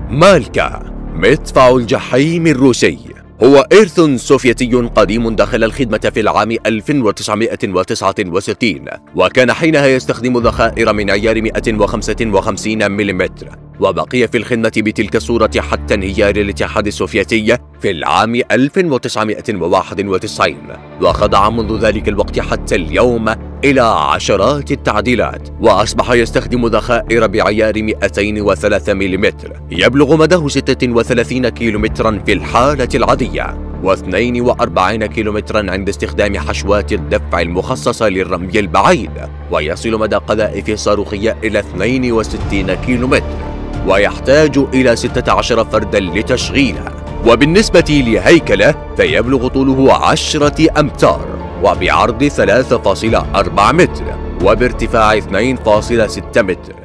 مالكا، مدفع الجحيم الروسي، هو إرث سوفيتي قديم دخل الخدمة في العام 1969، وكان حينها يستخدم ذخائر من عيار 155 ملم، وبقي في الخدمة بتلك الصورة حتى انهيار الاتحاد السوفيتي في العام 1991، وخضع منذ ذلك الوقت حتى اليوم إلى عشرات التعديلات، وأصبح يستخدم ذخائر بعيار 203 ملم يبلغ مداه 36 كيلومترا في الحالة العادية، و42 كيلومترا عند استخدام حشوات الدفع المخصصة للرمي البعيد، ويصل مدى قذائف الصاروخية إلى 62 كيلومتر، ويحتاج إلى 16 فردا لتشغيله. وبالنسبة لهيكله فيبلغ طوله 10 أمتار، وبعرض 3.4 متر، وبارتفاع 2.6 متر.